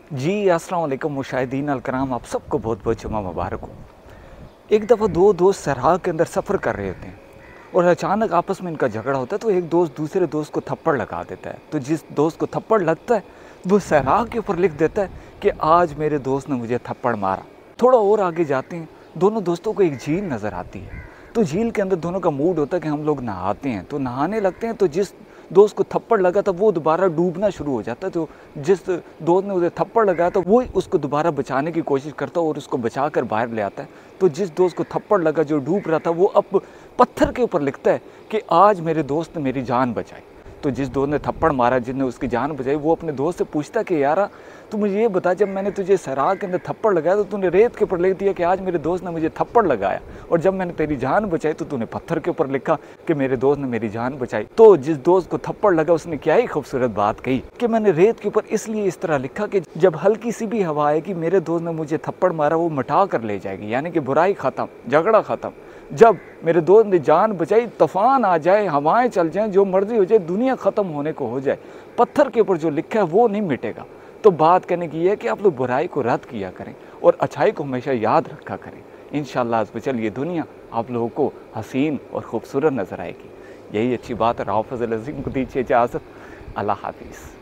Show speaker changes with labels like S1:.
S1: जी अस्सलाम वालेकुम मुशाहिदीन अलकराम, आप सबको बहुत बहुत जुमा मुबारक हो। एक दफ़ा दो दोस्त सराह के अंदर सफ़र कर रहे होते हैं और अचानक आपस में इनका झगड़ा होता है, तो एक दोस्त दूसरे दोस्त को थप्पड़ लगा देता है। तो जिस दोस्त को थप्पड़ लगता है वो सराह के ऊपर लिख देता है कि आज मेरे दोस्त ने मुझे थप्पड़ मारा। थोड़ा और आगे जाते हैं, दोनों दोस्तों को एक झील नज़र आती है। तो झील के अंदर दोनों का मूड होता है कि हम लोग नहाते हैं, तो नहाने लगते हैं। तो जिस दोस्त को थप्पड़ लगा था वो दोबारा डूबना शुरू हो जाता है। तो जिस दोस्त ने उसे थप्पड़ लगाया था वो उसको दोबारा बचाने की कोशिश करता है और उसको बचा कर बाहर ले आता है। तो जिस दोस्त को थप्पड़ लगा जो डूब रहा था वो अब पत्थर के ऊपर लिखता है कि आज मेरे दोस्त ने मेरी जान बचाई। तो जिस दोस्त ने थप्पड़ मारा, जिसने उसकी जान बचाई, वो अपने दोस्त से पूछता कि यारा तू मुझे ये बता, जब मैंने तुझे सराह के अंदर थप्पड़ लगाया तो तूने रेत के ऊपर लिख दिया कि आज मेरे दोस्त ने मुझे थप्पड़ लगाया, और जब मैंने तेरी जान बचाई तो तूने पत्थर के ऊपर लिखा कि मेरे दोस्त ने मेरी जान बचाई। तो जिस दोस्त को थप्पड़ लगा उसने क्या ही खूबसूरत बात कही कि मैंने रेत के ऊपर इसलिए इस तरह लिखा कि जब हल्की सी भी हवा आएगी मेरे दोस्त ने मुझे थप्पड़ मारा वो मिटा कर ले जाएगी, यानी कि बुराई ख़त्म, झगड़ा ख़त्म। जब मेरे दोस्त ने जान बचाई, तूफान आ जाए, हवाएं चल जाएं, जो मर्जी हो जाए, दुनिया ख़त्म होने को हो जाए, पत्थर के ऊपर जो लिखा है वो नहीं मिटेगा। तो बात कहने की है कि आप लोग बुराई को रद्द किया करें और अच्छाई को हमेशा याद रखा करें। इंशाअल्लाह इस वजह ये दुनिया आप लोगों को हसीन और ख़ूबसूरत नज़र आएगी। यही अच्छी बात है। राव फजल अज़ीम को दीजिए इजाज़त। अल्लाह हाफिज़।